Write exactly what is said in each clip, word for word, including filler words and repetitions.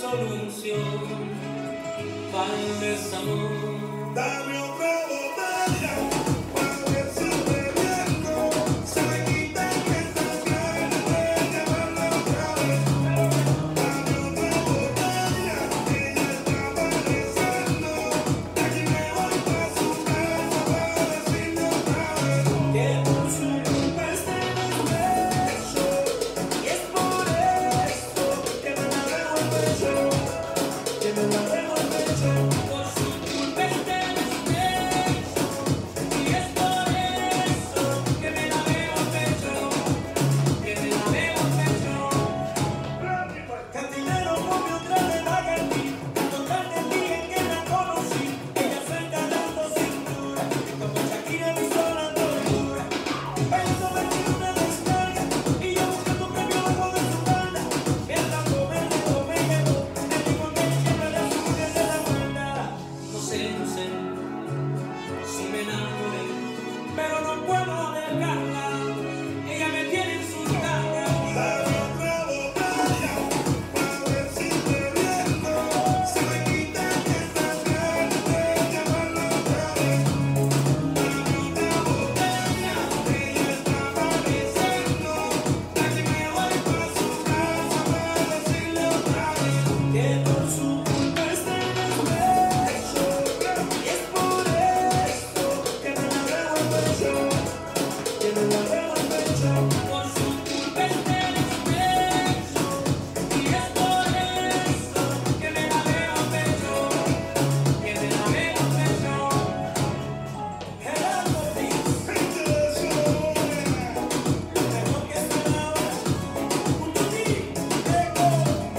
solución para el desamor. Dame otra botella para ver si bebiendo se me quitan estas ganas de llamarla otra vez. Dame otra botella, ella está apareciendo. De aquí me voy pa' su casa para decirle otra vez Que por su culpa este despecho, y es por esto que me la dejo el pecho, que me la dejo el pecho. Por su culpa este despecho, y es por eso que me la dejo el pecho, que me la dejo el pecho. Cantinero come otra de Bacardi, cuando tarde el día en que la conocí, ella suelta dando cintura, como Shakira hizo la tortura. Pensó vertir una descarga, y yo buscando un premio bajo de su falda. Mientras come, me come, me llegó, me dijo que ella era su mujer de la guarda. No sé, no sé, si me enamoré, pero no puedo dejarla, ella me tiene en sus garras. Dame otra botella para ver si bebiendo se me quitan estas ganas de llamarla otra vez. Dame otra botella, ella está apareciendo. De aquí me voy pa' su casa para decirle otra vez Que por su culpa este despecho, y es por esto que me la dejo el pecho, que me la dejo el pecho. Por su culpa este despecho, y es por eso que me la dejo el pecho, que me la dejo el pecho. Gerardo Ortiz, gente de Sonora. lo mejor que suena ahora, junto a ti, Eco.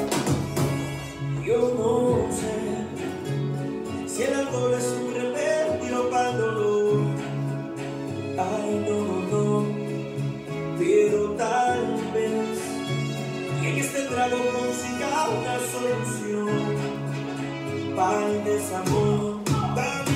Yo no sé si el alcohol es un remedio para el dolor. Ay, no, no, no, pero tal vez en este trago consiga una solución para el desamor. Dame